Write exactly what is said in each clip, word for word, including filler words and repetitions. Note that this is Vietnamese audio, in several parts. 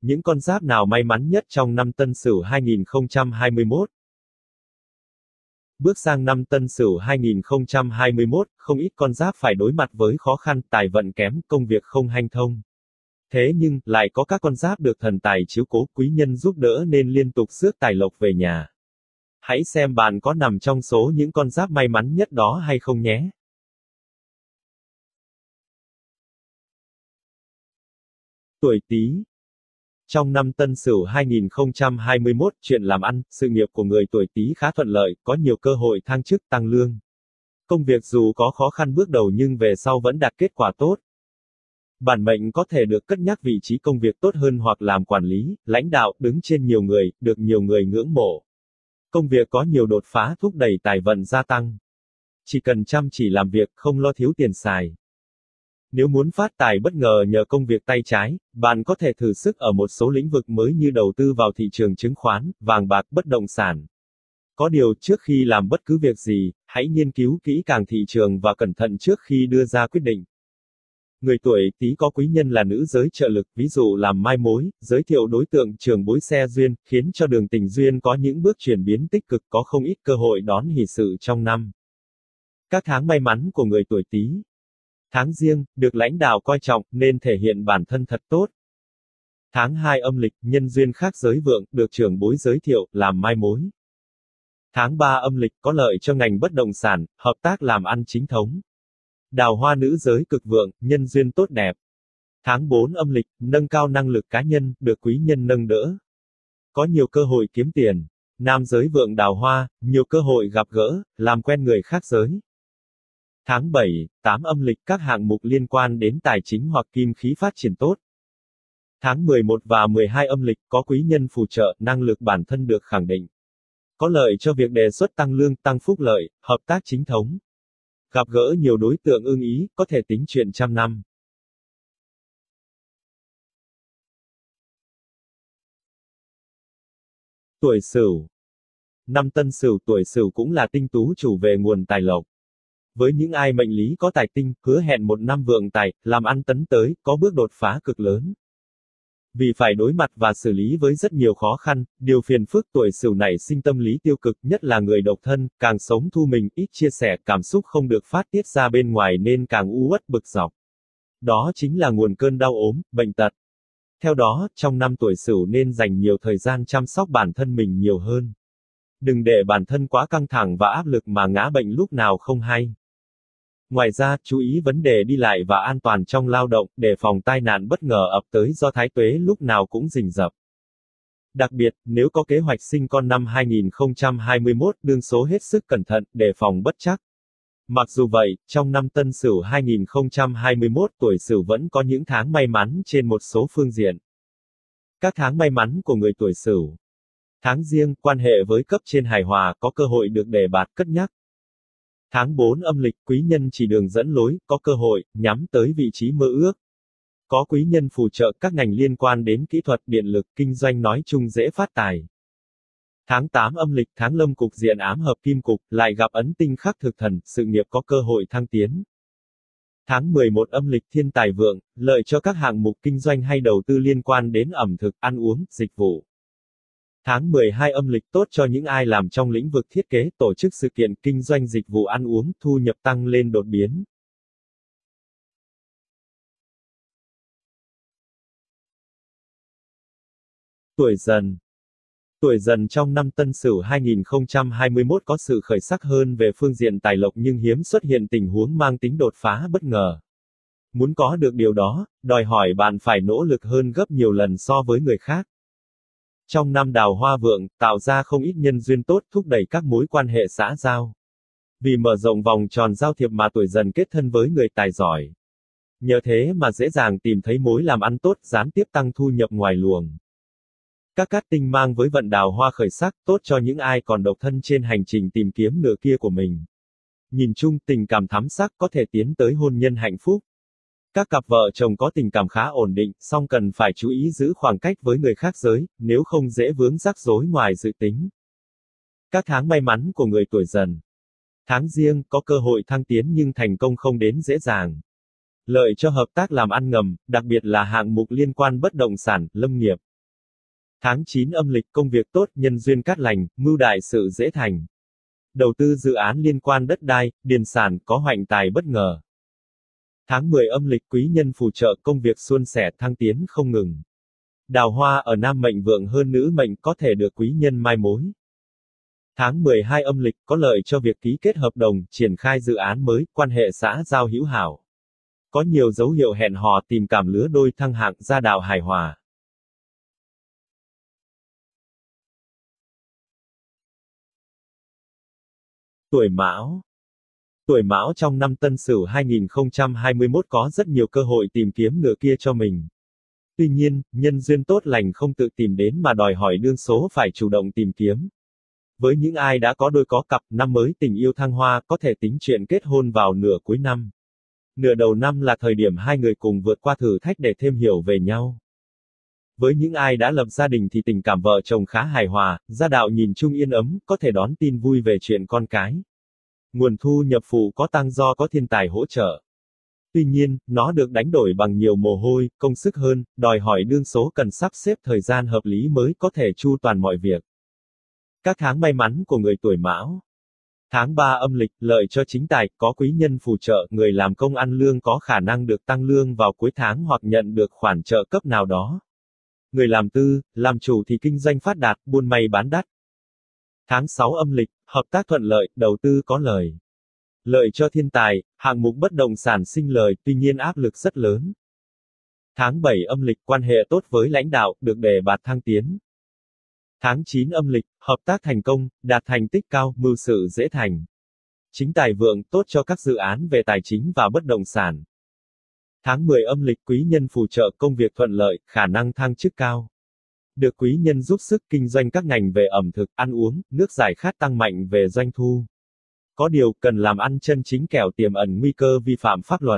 Những con giáp nào may mắn nhất trong năm Tân Sửu hai nghìn không trăm hai mươi mốt? Bước sang năm Tân Sửu hai nghìn không trăm hai mươi mốt, không ít con giáp phải đối mặt với khó khăn, tài vận kém, công việc không hanh thông. Thế nhưng, lại có các con giáp được thần tài chiếu cố, quý nhân giúp đỡ nên liên tục rước tài lộc về nhà. Hãy xem bạn có nằm trong số những con giáp may mắn nhất đó hay không nhé. Tuổi Tý. Trong năm Tân Sửu hai nghìn không trăm hai mươi mốt, chuyện làm ăn, sự nghiệp của người tuổi Tý khá thuận lợi, có nhiều cơ hội thăng chức, tăng lương. Công việc dù có khó khăn bước đầu nhưng về sau vẫn đạt kết quả tốt. Bản mệnh có thể được cất nhắc vị trí công việc tốt hơn hoặc làm quản lý, lãnh đạo, đứng trên nhiều người, được nhiều người ngưỡng mộ. Công việc có nhiều đột phá thúc đẩy tài vận gia tăng. Chỉ cần chăm chỉ làm việc, không lo thiếu tiền xài. Nếu muốn phát tài bất ngờ nhờ công việc tay trái, bạn có thể thử sức ở một số lĩnh vực mới như đầu tư vào thị trường chứng khoán, vàng bạc, bất động sản. Có điều, trước khi làm bất cứ việc gì, hãy nghiên cứu kỹ càng thị trường và cẩn thận trước khi đưa ra quyết định. Người tuổi Tý có quý nhân là nữ giới trợ lực, ví dụ làm mai mối, giới thiệu đối tượng, trường bối xe duyên, khiến cho đường tình duyên có những bước chuyển biến tích cực, có không ít cơ hội đón hỷ sự trong năm. Các tháng may mắn của người tuổi Tý. Tháng Giêng, được lãnh đạo coi trọng, nên thể hiện bản thân thật tốt. Tháng hai âm lịch, nhân duyên khác giới vượng, được trưởng bối giới thiệu, làm mai mối. Tháng ba âm lịch, có lợi cho ngành bất động sản, hợp tác làm ăn chính thống. Đào hoa nữ giới cực vượng, nhân duyên tốt đẹp. Tháng bốn âm lịch, nâng cao năng lực cá nhân, được quý nhân nâng đỡ. Có nhiều cơ hội kiếm tiền. Nam giới vượng đào hoa, nhiều cơ hội gặp gỡ, làm quen người khác giới. Tháng bảy, tám âm lịch, các hạng mục liên quan đến tài chính hoặc kim khí phát triển tốt. Tháng mười một và mười hai âm lịch, có quý nhân phù trợ, năng lực bản thân được khẳng định. Có lợi cho việc đề xuất tăng lương, tăng phúc lợi, hợp tác chính thống. Gặp gỡ nhiều đối tượng ưng ý, có thể tính chuyện trăm năm. Tuổi Sửu. Năm Tân Sửu, tuổi Sửu cũng là tinh tú chủ về nguồn tài lộc. Với những ai mệnh lý có tài tinh, hứa hẹn một năm vượng tài, làm ăn tấn tới, có bước đột phá cực lớn. Vì phải đối mặt và xử lý với rất nhiều khó khăn, điều phiền phức, tuổi Sửu nảy sinh tâm lý tiêu cực, nhất là người độc thân, càng sống thu mình, ít chia sẻ, cảm xúc không được phát tiết ra bên ngoài nên càng u uất bực dọc. Đó chính là nguồn cơn đau ốm, bệnh tật. Theo đó, trong năm tuổi Sửu nên dành nhiều thời gian chăm sóc bản thân mình nhiều hơn. Đừng để bản thân quá căng thẳng và áp lực mà ngã bệnh lúc nào không hay. Ngoài ra, chú ý vấn đề đi lại và an toàn trong lao động, để phòng tai nạn bất ngờ ập tới do thái tuế lúc nào cũng rình rập. Đặc biệt, nếu có kế hoạch sinh con năm hai nghìn không trăm hai mươi mốt, đương số hết sức cẩn thận, đề phòng bất trắc. Mặc dù vậy, trong năm Tân Sửu hai nghìn không trăm hai mươi mốt, tuổi Sửu vẫn có những tháng may mắn trên một số phương diện. Các tháng may mắn của người tuổi Sửu. Tháng Giêng, quan hệ với cấp trên hài hòa, có cơ hội được đề bạt cất nhắc. Tháng bốn âm lịch, quý nhân chỉ đường dẫn lối, có cơ hội, nhắm tới vị trí mơ ước. Có quý nhân phù trợ, các ngành liên quan đến kỹ thuật, điện lực, kinh doanh nói chung dễ phát tài. Tháng tám âm lịch, tháng lâm cục diện ám hợp kim cục, lại gặp ấn tinh khắc thực thần, sự nghiệp có cơ hội thăng tiến. Tháng mười một âm lịch, thiên tài vượng, lợi cho các hạng mục kinh doanh hay đầu tư liên quan đến ẩm thực, ăn uống, dịch vụ. Tháng mười hai âm lịch, tốt cho những ai làm trong lĩnh vực thiết kế, tổ chức sự kiện, kinh doanh dịch vụ ăn uống, thu nhập tăng lên đột biến. Tuổi Dần. Tuổi Dần trong năm Tân Sửu hai nghìn không trăm hai mươi mốt có sự khởi sắc hơn về phương diện tài lộc nhưng hiếm xuất hiện tình huống mang tính đột phá bất ngờ. Muốn có được điều đó, đòi hỏi bạn phải nỗ lực hơn gấp nhiều lần so với người khác. Trong năm đào hoa vượng, tạo ra không ít nhân duyên tốt, thúc đẩy các mối quan hệ xã giao. Vì mở rộng vòng tròn giao thiệp mà tuổi Dần kết thân với người tài giỏi. Nhờ thế mà dễ dàng tìm thấy mối làm ăn tốt, gián tiếp tăng thu nhập ngoài luồng. Các cát tinh mang với vận đào hoa khởi sắc, tốt cho những ai còn độc thân trên hành trình tìm kiếm nửa kia của mình. Nhìn chung, tình cảm thắm sắc có thể tiến tới hôn nhân hạnh phúc. Các cặp vợ chồng có tình cảm khá ổn định, song cần phải chú ý giữ khoảng cách với người khác giới, nếu không dễ vướng rắc rối ngoài dự tính. Các tháng may mắn của người tuổi Dần. Tháng Giêng, có cơ hội thăng tiến nhưng thành công không đến dễ dàng. Lợi cho hợp tác làm ăn ngầm, đặc biệt là hạng mục liên quan bất động sản, lâm nghiệp. Tháng chín âm lịch công việc tốt, nhân duyên cát lành, mưu đại sự dễ thành. Đầu tư dự án liên quan đất đai, điền sản, có hoạnh tài bất ngờ. Tháng mười âm lịch quý nhân phù trợ, công việc suôn sẻ, thăng tiến không ngừng. Đào hoa ở nam mệnh vượng hơn nữ mệnh, có thể được quý nhân mai mối. Tháng mười hai âm lịch có lợi cho việc ký kết hợp đồng, triển khai dự án mới, quan hệ xã giao hữu hảo. Có nhiều dấu hiệu hẹn hò, tìm cảm lứa đôi, thăng hạng, gia đạo hài hòa. Tuổi Mão. Tuổi Mão trong năm Tân Sửu hai nghìn không trăm hai mươi mốt có rất nhiều cơ hội tìm kiếm nửa kia cho mình. Tuy nhiên, nhân duyên tốt lành không tự tìm đến mà đòi hỏi đương số phải chủ động tìm kiếm. Với những ai đã có đôi có cặp, năm mới tình yêu thăng hoa, có thể tính chuyện kết hôn vào nửa cuối năm. Nửa đầu năm là thời điểm hai người cùng vượt qua thử thách để thêm hiểu về nhau. Với những ai đã lập gia đình thì tình cảm vợ chồng khá hài hòa, gia đạo nhìn chung yên ấm, có thể đón tin vui về chuyện con cái. Nguồn thu nhập phụ có tăng do có thiên tài hỗ trợ. Tuy nhiên, nó được đánh đổi bằng nhiều mồ hôi, công sức hơn, đòi hỏi đương số cần sắp xếp thời gian hợp lý mới có thể chu toàn mọi việc. Các tháng may mắn của người tuổi Mão. Tháng ba âm lịch, lợi cho chính tài, có quý nhân phù trợ, người làm công ăn lương có khả năng được tăng lương vào cuối tháng hoặc nhận được khoản trợ cấp nào đó. Người làm tư, làm chủ thì kinh doanh phát đạt, buôn may bán đắt. Tháng sáu âm lịch, hợp tác thuận lợi, đầu tư có lời. Lợi cho thiên tài, hạng mục bất động sản sinh lời, tuy nhiên áp lực rất lớn. Tháng bảy âm lịch, quan hệ tốt với lãnh đạo, được đề bạt thăng tiến. Tháng chín âm lịch, hợp tác thành công, đạt thành tích cao, mưu sự dễ thành. Chính tài vượng, tốt cho các dự án về tài chính và bất động sản. Tháng mười âm lịch quý nhân phù trợ, công việc thuận lợi, khả năng thăng chức cao. Được quý nhân giúp sức kinh doanh các ngành về ẩm thực, ăn uống, nước giải khát tăng mạnh về doanh thu. Có điều, cần làm ăn chân chính kẻo tiềm ẩn nguy cơ vi phạm pháp luật.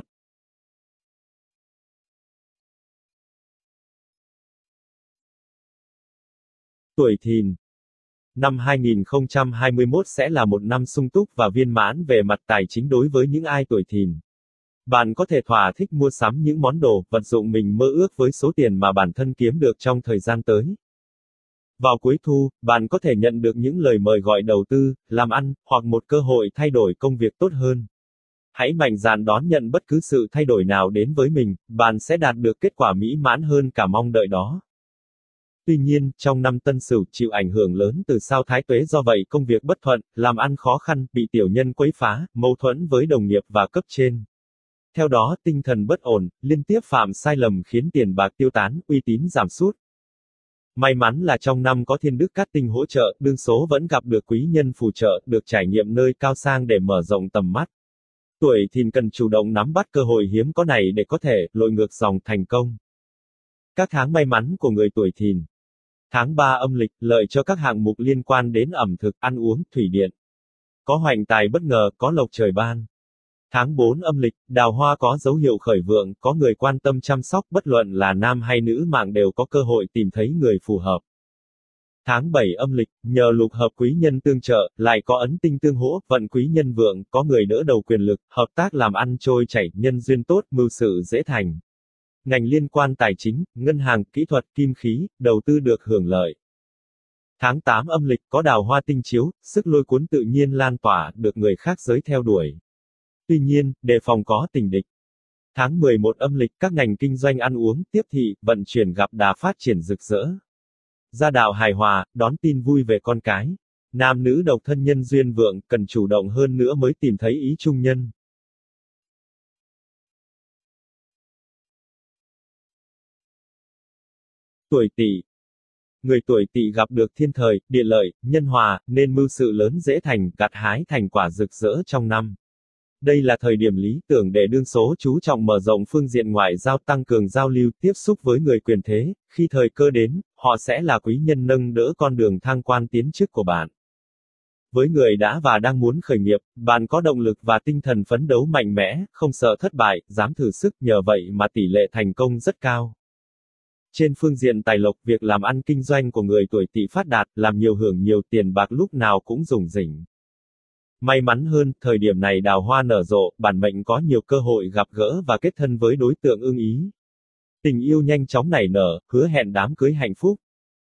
Tuổi Thìn. Năm hai nghìn không trăm hai mươi mốt sẽ là một năm sung túc và viên mãn về mặt tài chính đối với những ai tuổi Thìn. Bạn có thể thỏa thích mua sắm những món đồ, vật dụng mình mơ ước với số tiền mà bản thân kiếm được trong thời gian tới. Vào cuối thu, bạn có thể nhận được những lời mời gọi đầu tư, làm ăn, hoặc một cơ hội thay đổi công việc tốt hơn. Hãy mạnh dạn đón nhận bất cứ sự thay đổi nào đến với mình, bạn sẽ đạt được kết quả mỹ mãn hơn cả mong đợi đó. Tuy nhiên, trong năm Tân Sửu chịu ảnh hưởng lớn từ sao Thái Tuế, do vậy công việc bất thuận, làm ăn khó khăn, bị tiểu nhân quấy phá, mâu thuẫn với đồng nghiệp và cấp trên. Theo đó, tinh thần bất ổn, liên tiếp phạm sai lầm khiến tiền bạc tiêu tán, uy tín giảm sút. May mắn là trong năm có thiên đức cát tinh hỗ trợ, đương số vẫn gặp được quý nhân phù trợ, được trải nghiệm nơi cao sang để mở rộng tầm mắt. Tuổi Thìn cần chủ động nắm bắt cơ hội hiếm có này để có thể lội ngược dòng thành công. Các tháng may mắn của người tuổi Thìn. Tháng ba âm lịch, lợi cho các hạng mục liên quan đến ẩm thực, ăn uống, thủy điện. Có hoành tài bất ngờ, có lộc trời ban. Tháng bốn âm lịch, đào hoa có dấu hiệu khởi vượng, có người quan tâm chăm sóc, bất luận là nam hay nữ mạng đều có cơ hội tìm thấy người phù hợp. Tháng bảy âm lịch, nhờ lục hợp quý nhân tương trợ, lại có ấn tinh tương hỗ, vận quý nhân vượng, có người đỡ đầu quyền lực, hợp tác làm ăn trôi chảy, nhân duyên tốt, mưu sự dễ thành. Ngành liên quan tài chính, ngân hàng, kỹ thuật, kim khí, đầu tư được hưởng lợi. Tháng tám âm lịch có đào hoa tinh chiếu, sức lôi cuốn tự nhiên lan tỏa, được người khác giới theo đuổi. Tuy nhiên, đề phòng có tình địch. Tháng mười một âm lịch các ngành kinh doanh ăn uống, tiếp thị, vận chuyển gặp đà phát triển rực rỡ. Gia đạo hài hòa, đón tin vui về con cái. Nam nữ độc thân nhân duyên vượng, cần chủ động hơn nữa mới tìm thấy ý chung nhân. Tuổi Tỵ. Người tuổi Tỵ gặp được thiên thời, địa lợi, nhân hòa, nên mưu sự lớn dễ thành, gặt hái thành quả rực rỡ trong năm. Đây là thời điểm lý tưởng để đương số chú trọng mở rộng phương diện ngoại giao, tăng cường giao lưu, tiếp xúc với người quyền thế, khi thời cơ đến, họ sẽ là quý nhân nâng đỡ con đường thăng quan tiến chức của bạn. Với người đã và đang muốn khởi nghiệp, bạn có động lực và tinh thần phấn đấu mạnh mẽ, không sợ thất bại, dám thử sức, nhờ vậy mà tỷ lệ thành công rất cao. Trên phương diện tài lộc, việc làm ăn kinh doanh của người tuổi Tỵ phát đạt, làm nhiều hưởng nhiều, tiền bạc lúc nào cũng rủng rỉnh. May mắn hơn, thời điểm này đào hoa nở rộ, bản mệnh có nhiều cơ hội gặp gỡ và kết thân với đối tượng ưng ý. Tình yêu nhanh chóng nảy nở, hứa hẹn đám cưới hạnh phúc.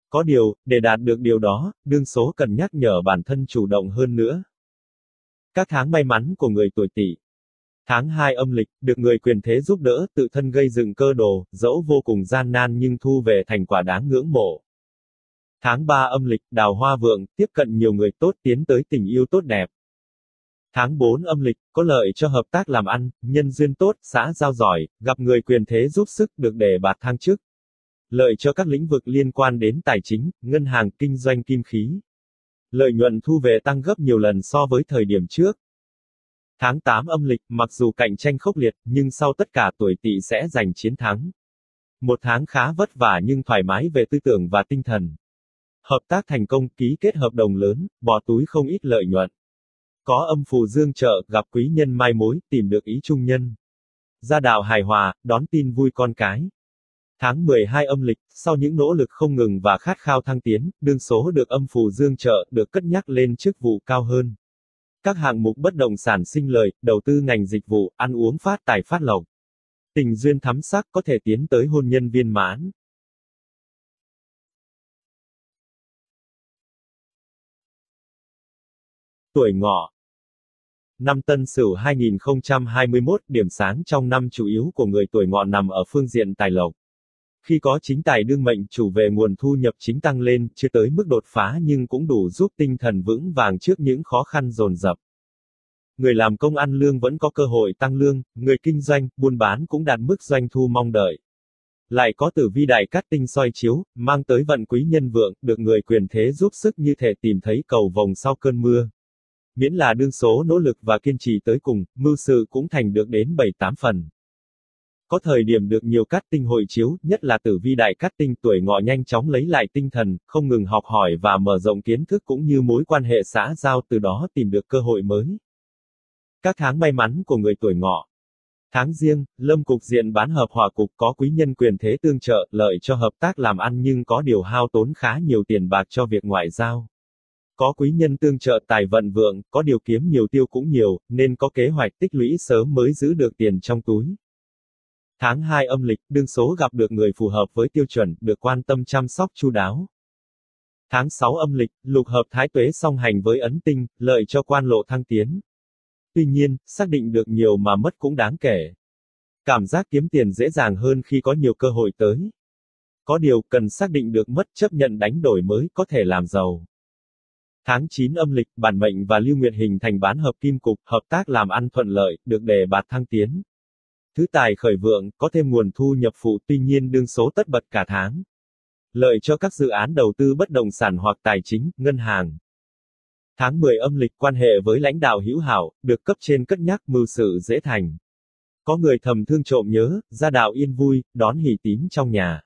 Có điều, để đạt được điều đó, đương số cần nhắc nhở bản thân chủ động hơn nữa. Các tháng may mắn của người tuổi Tỵ. Tháng hai âm lịch, được người quyền thế giúp đỡ, tự thân gây dựng cơ đồ, dẫu vô cùng gian nan nhưng thu về thành quả đáng ngưỡng mộ. Tháng ba âm lịch, đào hoa vượng, tiếp cận nhiều người tốt tiến tới tình yêu tốt đẹp. Tháng bốn âm lịch, có lợi cho hợp tác làm ăn, nhân duyên tốt, xã giao giỏi, gặp người quyền thế giúp sức, được đề bạt thăng chức. Lợi cho các lĩnh vực liên quan đến tài chính, ngân hàng, kinh doanh kim khí. Lợi nhuận thu về tăng gấp nhiều lần so với thời điểm trước. Tháng tám âm lịch, mặc dù cạnh tranh khốc liệt, nhưng sau tất cả tuổi Tỵ sẽ giành chiến thắng. Một tháng khá vất vả nhưng thoải mái về tư tưởng và tinh thần. Hợp tác thành công, ký kết hợp đồng lớn, bỏ túi không ít lợi nhuận. Có âm phù dương trợ, gặp quý nhân mai mối, tìm được ý trung nhân. Gia đạo hài hòa, đón tin vui con cái. Tháng mười hai âm lịch, sau những nỗ lực không ngừng và khát khao thăng tiến, đương số được âm phù dương trợ, được cất nhắc lên chức vụ cao hơn. Các hạng mục bất động sản sinh lời, đầu tư ngành dịch vụ, ăn uống phát tài phát lộc. Tình duyên thắm sắc, có thể tiến tới hôn nhân viên mãn. Tuổi Ngọ. Năm Tân Sửu hai nghìn không trăm hai mươi mốt, điểm sáng trong năm chủ yếu của người tuổi Ngọ nằm ở phương diện tài lộc. Khi có chính tài đương mệnh chủ về nguồn thu nhập chính tăng lên, chưa tới mức đột phá nhưng cũng đủ giúp tinh thần vững vàng trước những khó khăn dồn dập. Người làm công ăn lương vẫn có cơ hội tăng lương, người kinh doanh, buôn bán cũng đạt mức doanh thu mong đợi. Lại có tử vi đại cát tinh soi chiếu, mang tới vận quý nhân vượng, được người quyền thế giúp sức như thể tìm thấy cầu vồng sau cơn mưa. Miễn là đương số nỗ lực và kiên trì tới cùng, mưu sự cũng thành được đến bảy tám phần. Có thời điểm được nhiều cát tinh hội chiếu, nhất là tử vi đại cát tinh tuổi Ngọ nhanh chóng lấy lại tinh thần, không ngừng học hỏi và mở rộng kiến thức cũng như mối quan hệ xã giao, từ đó tìm được cơ hội mới. Các tháng may mắn của người tuổi Ngọ. Tháng Giêng, lâm cục diện bán hợp hòa cục, có quý nhân quyền thế tương trợ, lợi cho hợp tác làm ăn nhưng có điều hao tốn khá nhiều tiền bạc cho việc ngoại giao. Có quý nhân tương trợ tài vận vượng, có điều kiếm nhiều tiêu cũng nhiều, nên có kế hoạch tích lũy sớm mới giữ được tiền trong túi. Tháng hai âm lịch, đương số gặp được người phù hợp với tiêu chuẩn, được quan tâm chăm sóc chu đáo. Tháng sáu âm lịch, lục hợp thái tuế song hành với ấn tinh, lợi cho quan lộ thăng tiến. Tuy nhiên, xác định được nhiều mà mất cũng đáng kể. Cảm giác kiếm tiền dễ dàng hơn khi có nhiều cơ hội tới. Có điều, cần xác định được mất, chấp nhận đánh đổi mới có thể làm giàu. Tháng chín âm lịch, bản mệnh và lưu nguyệt hình thành bán hợp kim cục, hợp tác làm ăn thuận lợi, được đề bạt thăng tiến. Thứ tài khởi vượng, có thêm nguồn thu nhập phụ, tuy nhiên đương số tất bật cả tháng. Lợi cho các dự án đầu tư bất động sản hoặc tài chính, ngân hàng. Tháng mười âm lịch, quan hệ với lãnh đạo hữu hảo, được cấp trên cất nhắc, mưu sự dễ thành. Có người thầm thương trộm nhớ, gia đạo yên vui, đón hỷ tín trong nhà.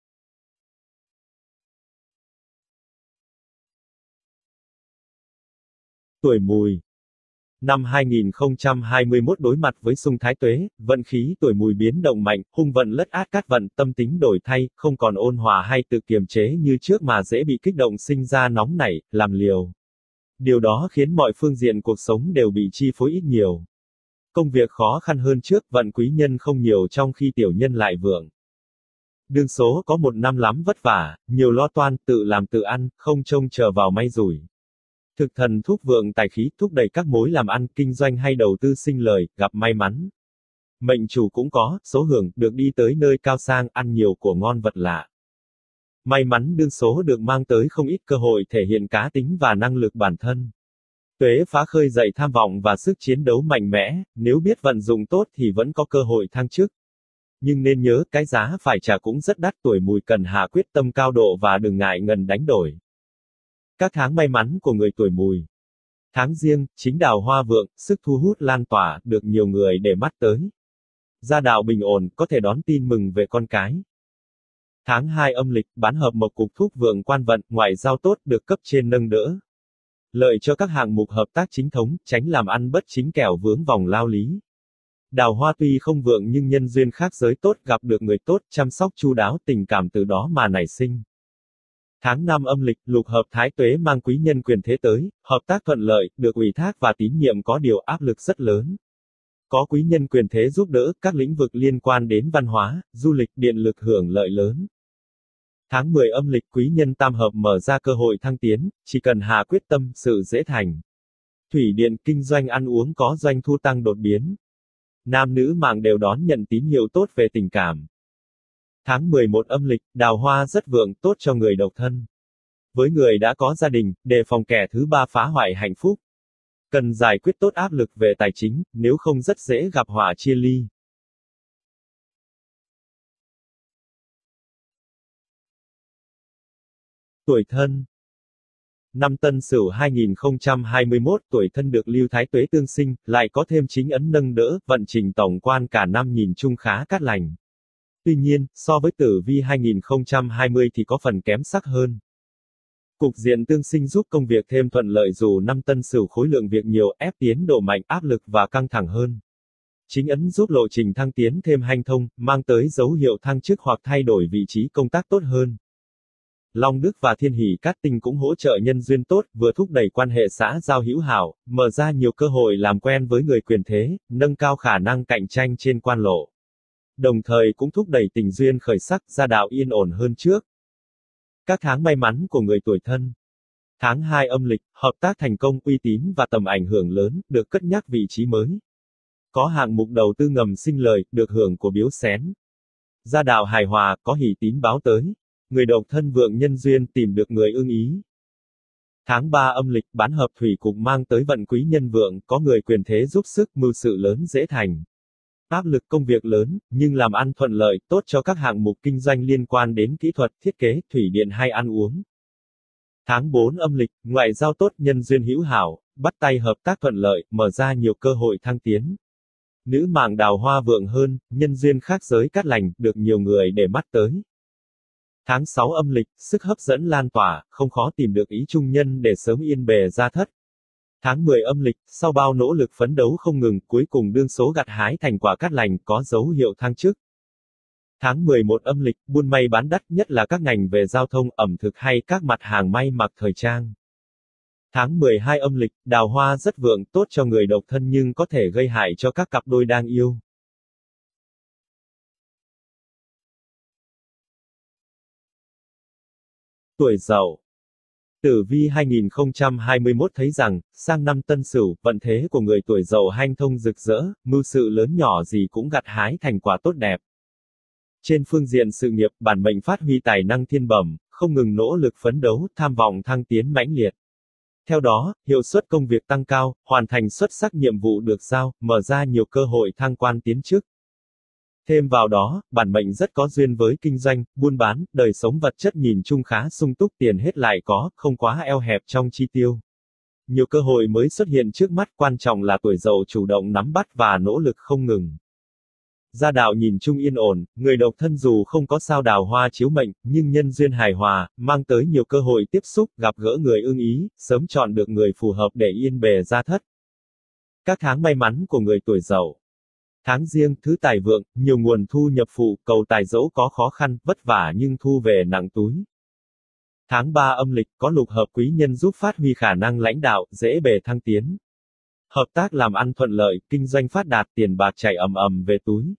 Tuổi Mùi. Năm hai nghìn không trăm hai mươi mốt đối mặt với xung thái tuế, vận khí tuổi Mùi biến động mạnh, hung vận lất át cát vận, tâm tính đổi thay, không còn ôn hòa hay tự kiềm chế như trước mà dễ bị kích động sinh ra nóng nảy, làm liều. Điều đó khiến mọi phương diện cuộc sống đều bị chi phối ít nhiều. Công việc khó khăn hơn trước, vận quý nhân không nhiều trong khi tiểu nhân lại vượng. Đương số có một năm lắm vất vả, nhiều lo toan, tự làm tự ăn, không trông chờ vào may rủi. Thực thần thúc vượng tài khí, thúc đẩy các mối làm ăn, kinh doanh hay đầu tư sinh lời, gặp may mắn. Mệnh chủ cũng có, số hưởng, được đi tới nơi cao sang, ăn nhiều của ngon vật lạ. May mắn đương số được mang tới không ít cơ hội thể hiện cá tính và năng lực bản thân. Tuế phá khơi dậy tham vọng và sức chiến đấu mạnh mẽ, nếu biết vận dụng tốt thì vẫn có cơ hội thăng chức. Nhưng nên nhớ, cái giá phải trả cũng rất đắt, tuổi Mùi cần hạ quyết tâm cao độ và đừng ngại ngần đánh đổi. Các tháng may mắn của người tuổi Mùi. Tháng Giêng, chính đào hoa vượng, sức thu hút lan tỏa, được nhiều người để mắt tới. Gia đạo bình ổn, có thể đón tin mừng về con cái. Tháng hai âm lịch, bán hợp mộc cục thúc vượng quan vận, ngoại giao tốt, được cấp trên nâng đỡ. Lợi cho các hạng mục hợp tác chính thống, tránh làm ăn bất chính kẻo vướng vòng lao lý. Đào hoa tuy không vượng nhưng nhân duyên khác giới tốt, gặp được người tốt, chăm sóc chu đáo, tình cảm từ đó mà nảy sinh. Tháng năm âm lịch, lục hợp thái tuế mang quý nhân quyền thế tới, hợp tác thuận lợi, được ủy thác và tín nhiệm có điều áp lực rất lớn. Có quý nhân quyền thế giúp đỡ, các lĩnh vực liên quan đến văn hóa, du lịch, điện lực hưởng lợi lớn. Tháng mười âm lịch quý nhân tam hợp mở ra cơ hội thăng tiến, chỉ cần hạ quyết tâm, sự dễ thành. Thủy điện kinh doanh ăn uống có doanh thu tăng đột biến. Nam nữ mạng đều đón nhận tín hiệu tốt về tình cảm. Tháng mười một âm lịch, đào hoa rất vượng, tốt cho người độc thân. Với người đã có gia đình, đề phòng kẻ thứ ba phá hoại hạnh phúc. Cần giải quyết tốt áp lực về tài chính, nếu không rất dễ gặp họa chia ly. Tuổi Thân. Năm Tân Sửu hai nghìn không trăm hai mươi mốt, tuổi Thân được lưu thái tuế tương sinh, lại có thêm chính ấn nâng đỡ, vận trình tổng quan cả năm nhìn chung khá cát lành. Tuy nhiên, so với tử vi hai nghìn không trăm hai mươi thì có phần kém sắc hơn. Cục diện tương sinh giúp công việc thêm thuận lợi dù năm Tân Sửu khối lượng việc nhiều, ép tiến độ mạnh, áp lực và căng thẳng hơn. Chính ấn giúp lộ trình thăng tiến thêm hanh thông, mang tới dấu hiệu thăng chức hoặc thay đổi vị trí công tác tốt hơn. Long Đức và Thiên Hỷ Cát Tinh cũng hỗ trợ nhân duyên tốt, vừa thúc đẩy quan hệ xã giao hữu hảo, mở ra nhiều cơ hội làm quen với người quyền thế, nâng cao khả năng cạnh tranh trên quan lộ. Đồng thời cũng thúc đẩy tình duyên khởi sắc, gia đạo yên ổn hơn trước. Các tháng may mắn của người tuổi Thân. Tháng hai âm lịch, hợp tác thành công, uy tín và tầm ảnh hưởng lớn, được cất nhắc vị trí mới. Có hạng mục đầu tư ngầm sinh lời, được hưởng của biếu xén. Gia đạo hài hòa, có hỷ tín báo tới. Người độc thân vượng nhân duyên, tìm được người ưng ý. Tháng ba âm lịch, bán hợp thủy cục mang tới vận quý nhân vượng, có người quyền thế giúp sức, mưu sự lớn dễ thành. Áp lực công việc lớn, nhưng làm ăn thuận lợi, tốt cho các hạng mục kinh doanh liên quan đến kỹ thuật, thiết kế, thủy điện hay ăn uống. Tháng bốn âm lịch, ngoại giao tốt, nhân duyên hữu hảo, bắt tay hợp tác thuận lợi, mở ra nhiều cơ hội thăng tiến. Nữ mạng đào hoa vượng hơn, nhân duyên khác giới cát lành, được nhiều người để mắt tới. Tháng sáu âm lịch, sức hấp dẫn lan tỏa, không khó tìm được ý trung nhân để sớm yên bề gia thất. Tháng mười âm lịch, sau bao nỗ lực phấn đấu không ngừng, cuối cùng đương số gặt hái thành quả cát lành, có dấu hiệu thăng chức. Tháng mười một âm lịch, buôn may bán đắt, nhất là các ngành về giao thông, ẩm thực hay các mặt hàng may mặc thời trang. Tháng mười hai âm lịch, đào hoa rất vượng, tốt cho người độc thân nhưng có thể gây hại cho các cặp đôi đang yêu. Tuổi Dậu. Tử vi hai nghìn không trăm hai mươi mốt thấy rằng, sang năm Tân Sửu, vận thế của người tuổi Dậu hanh thông rực rỡ, mưu sự lớn nhỏ gì cũng gặt hái thành quả tốt đẹp. Trên phương diện sự nghiệp, bản mệnh phát huy tài năng thiên bẩm, không ngừng nỗ lực phấn đấu, tham vọng thăng tiến mãnh liệt. Theo đó, hiệu suất công việc tăng cao, hoàn thành xuất sắc nhiệm vụ được giao, mở ra nhiều cơ hội thăng quan tiến chức. Thêm vào đó, bản mệnh rất có duyên với kinh doanh, buôn bán, đời sống vật chất nhìn chung khá sung túc, tiền hết lại có, không quá eo hẹp trong chi tiêu. Nhiều cơ hội mới xuất hiện trước mắt, quan trọng là tuổi Dậu chủ động nắm bắt và nỗ lực không ngừng. Gia đạo nhìn chung yên ổn, người độc thân dù không có sao đào hoa chiếu mệnh, nhưng nhân duyên hài hòa, mang tới nhiều cơ hội tiếp xúc, gặp gỡ người ưng ý, sớm chọn được người phù hợp để yên bề gia thất. Các tháng may mắn của người tuổi Dậu. Tháng Giêng, thứ tài vượng, nhiều nguồn thu nhập phụ, cầu tài dẫu có khó khăn, vất vả nhưng thu về nặng túi. Tháng ba âm lịch, có lục hợp quý nhân giúp phát huy khả năng lãnh đạo, dễ bề thăng tiến. Hợp tác làm ăn thuận lợi, kinh doanh phát đạt, tiền bạc chảy ầm ầm về túi.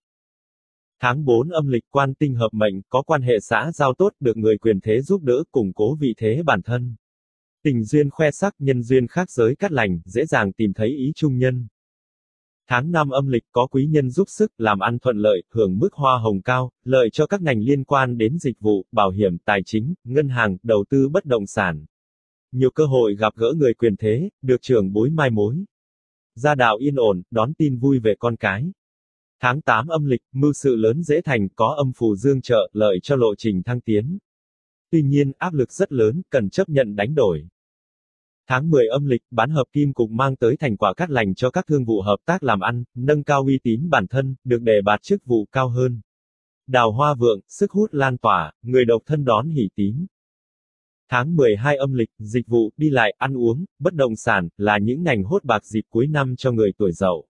Tháng bốn âm lịch, quan tinh hợp mệnh, có quan hệ xã giao tốt, được người quyền thế giúp đỡ, củng cố vị thế bản thân. Tình duyên khoe sắc, nhân duyên khác giới cát lành, dễ dàng tìm thấy ý trung nhân. Tháng năm âm lịch, có quý nhân giúp sức, làm ăn thuận lợi, hưởng mức hoa hồng cao, lợi cho các ngành liên quan đến dịch vụ, bảo hiểm, tài chính, ngân hàng, đầu tư bất động sản. Nhiều cơ hội gặp gỡ người quyền thế, được trưởng bối mai mối. Gia đạo yên ổn, đón tin vui về con cái. Tháng tám âm lịch, mưu sự lớn dễ thành, có âm phù dương trợ, lợi cho lộ trình thăng tiến. Tuy nhiên, áp lực rất lớn, cần chấp nhận đánh đổi. Tháng mười âm lịch, bán hợp kim cục mang tới thành quả cát lành cho các thương vụ hợp tác làm ăn, nâng cao uy tín bản thân, được đề bạt chức vụ cao hơn. Đào hoa vượng, sức hút lan tỏa, người độc thân đón hỷ tín. Tháng mười hai âm lịch, dịch vụ, đi lại, ăn uống, bất động sản, là những ngành hốt bạc dịp cuối năm cho người tuổi Dậu.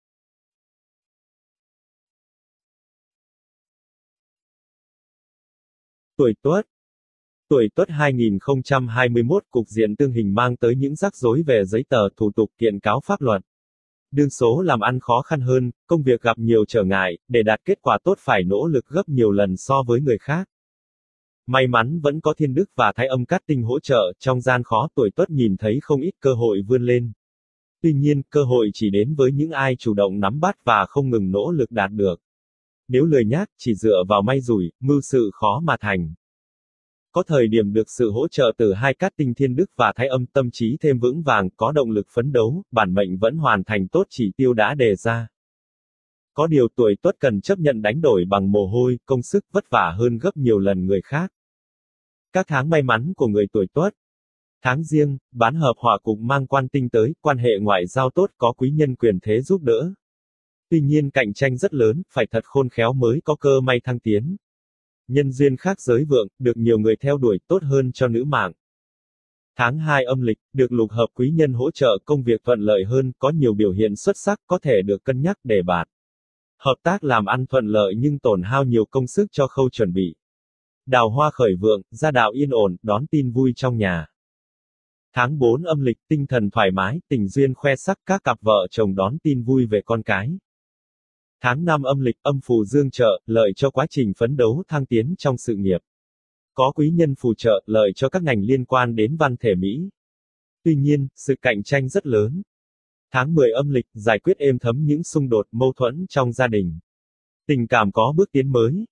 Tuổi Tuất. Tuổi Tuất hai nghìn không trăm hai mươi mốt, cục diện tương hình mang tới những rắc rối về giấy tờ, thủ tục, kiện cáo pháp luật. Đương số làm ăn khó khăn hơn, công việc gặp nhiều trở ngại, để đạt kết quả tốt phải nỗ lực gấp nhiều lần so với người khác. May mắn vẫn có thiên đức và thái âm cát tinh hỗ trợ, trong gian khó tuổi Tuất nhìn thấy không ít cơ hội vươn lên. Tuy nhiên, cơ hội chỉ đến với những ai chủ động nắm bắt và không ngừng nỗ lực đạt được. Nếu lười nhác, chỉ dựa vào may rủi, mưu sự khó mà thành. Có thời điểm được sự hỗ trợ từ hai cát tinh thiên đức và thái âm, tâm trí thêm vững vàng, có động lực phấn đấu, bản mệnh vẫn hoàn thành tốt chỉ tiêu đã đề ra. Có điều tuổi Tuất cần chấp nhận đánh đổi bằng mồ hôi, công sức vất vả hơn gấp nhiều lần người khác. Các tháng may mắn của người tuổi Tuất. Tháng Giêng, bán hợp hỏa cục mang quan tinh tới, quan hệ ngoại giao tốt, có quý nhân quyền thế giúp đỡ. Tuy nhiên cạnh tranh rất lớn, phải thật khôn khéo mới có cơ may thăng tiến. Nhân duyên khác giới vượng, được nhiều người theo đuổi, tốt hơn cho nữ mạng. Tháng hai âm lịch, được lục hợp quý nhân hỗ trợ, công việc thuận lợi hơn, có nhiều biểu hiện xuất sắc, có thể được cân nhắc đề bạt. Hợp tác làm ăn thuận lợi nhưng tổn hao nhiều công sức cho khâu chuẩn bị. Đào hoa khởi vượng, gia đạo yên ổn, đón tin vui trong nhà. Tháng bốn âm lịch, tinh thần thoải mái, tình duyên khoe sắc, các cặp vợ chồng đón tin vui về con cái. Tháng năm âm lịch, âm phù dương trợ, lợi cho quá trình phấn đấu thăng tiến trong sự nghiệp. Có quý nhân phù trợ, lợi cho các ngành liên quan đến văn thể mỹ. Tuy nhiên, sự cạnh tranh rất lớn. Tháng mười âm lịch, giải quyết êm thấm những xung đột, mâu thuẫn trong gia đình. Tình cảm có bước tiến mới.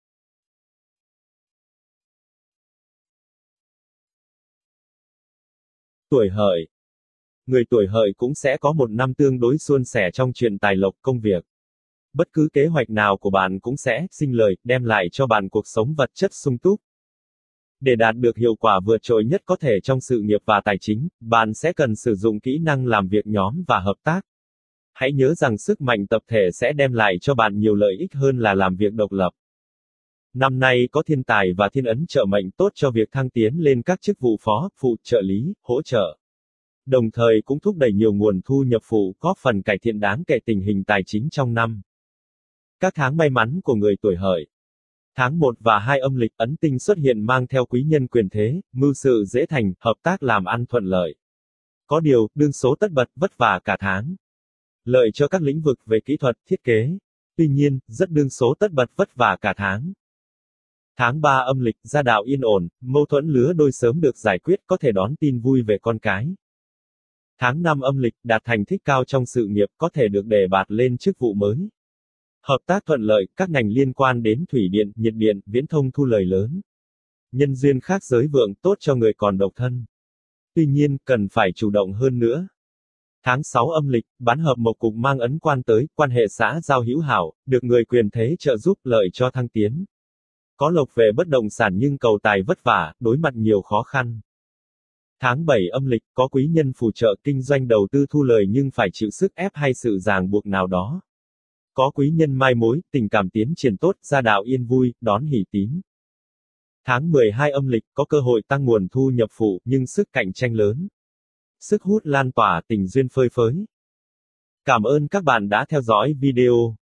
Tuổi Hợi. Người tuổi Hợi cũng sẽ có một năm tương đối suôn sẻ trong chuyện tài lộc, công việc. Bất cứ kế hoạch nào của bạn cũng sẽ sinh lời, đem lại cho bạn cuộc sống vật chất sung túc. Để đạt được hiệu quả vượt trội nhất có thể trong sự nghiệp và tài chính, bạn sẽ cần sử dụng kỹ năng làm việc nhóm và hợp tác. Hãy nhớ rằng sức mạnh tập thể sẽ đem lại cho bạn nhiều lợi ích hơn là làm việc độc lập. Năm nay có thiên tài và thiên ấn trợ mệnh tốt cho việc thăng tiến lên các chức vụ phó, phụ, trợ lý, hỗ trợ. Đồng thời cũng thúc đẩy nhiều nguồn thu nhập phụ, góp phần cải thiện đáng kể tình hình tài chính trong năm. Các tháng may mắn của người tuổi Hợi. Tháng một và hai âm lịch, ấn tinh xuất hiện mang theo quý nhân quyền thế, mưu sự dễ thành, hợp tác làm ăn thuận lợi. Có điều, đương số tất bật, vất vả cả tháng. Lợi cho các lĩnh vực về kỹ thuật, thiết kế. Tuy nhiên, rất đương số tất bật vất vả cả tháng. Tháng ba âm lịch, gia đạo yên ổn, mâu thuẫn lứa đôi sớm được giải quyết, có thể đón tin vui về con cái. Tháng năm âm lịch, đạt thành tích cao trong sự nghiệp, có thể được đề bạt lên chức vụ mới. Hợp tác thuận lợi, các ngành liên quan đến thủy điện, nhiệt điện, viễn thông thu lời lớn. Nhân duyên khác giới vượng, tốt cho người còn độc thân. Tuy nhiên, cần phải chủ động hơn nữa. Tháng sáu âm lịch, bán hợp mộc cục mang ấn quan tới, quan hệ xã giao hữu hảo, được người quyền thế trợ giúp, lợi cho thăng tiến. Có lộc về bất động sản nhưng cầu tài vất vả, đối mặt nhiều khó khăn. Tháng bảy âm lịch, có quý nhân phù trợ, kinh doanh đầu tư thu lời nhưng phải chịu sức ép hay sự ràng buộc nào đó. Có quý nhân mai mối, tình cảm tiến triển tốt, gia đạo yên vui, đón hỷ tín. Tháng mười hai âm lịch, có cơ hội tăng nguồn thu nhập phụ, nhưng sức cạnh tranh lớn. Sức hút lan tỏa, tình duyên phơi phới. Cảm ơn các bạn đã theo dõi video.